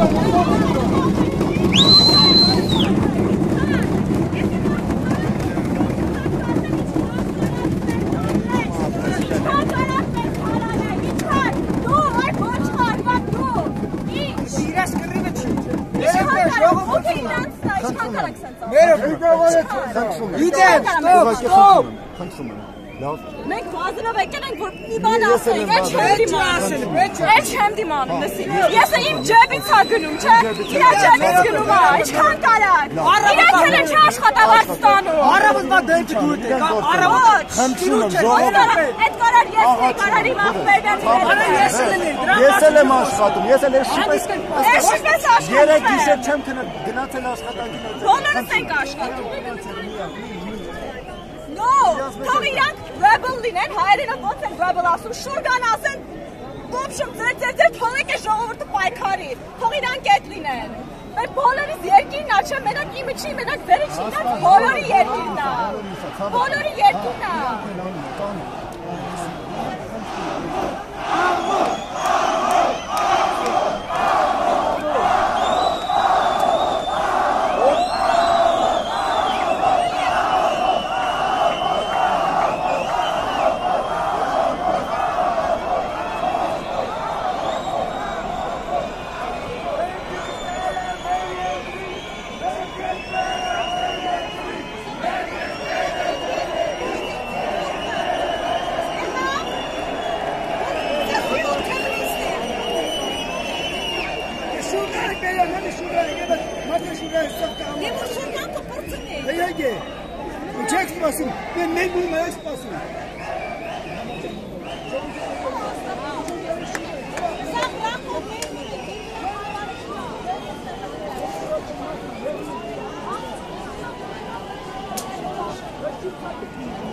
Մենք վազնով եկել ենք, որ մի բան ասենք, էջ չեմ դիմանում, լսի, ես իմ ջեբից հա գնում, չէ, իրա ջեբից գնում հա, իչքան կարակ, իրանք էլ են չէ աշխատավարձ ստանում, Արավыз բա դեպի դուտ է, արավը այդ կարար ես էի, կարար իմ աղբերն ես եմ աշխատում, ես էլ շիպես աշխատում, երեք գիշեր չեմ գնացել աշխատանքին բոլորս ենք աշխատում թող իրանք rebel լինեն, հայերենը ոնց են rebel ասում, շուր գան ասեն, ոբշմ ձեր թողեք է ժողովուրդը պայքարի, թող իրանք էդ լինեն, մեր բոլորիս երկիրն ա, չէ, մենակ իմը չի, մենակ ձերը չի, դա բոլորի երկիրն ա, բոլորի երկիրն ա։ Thank you.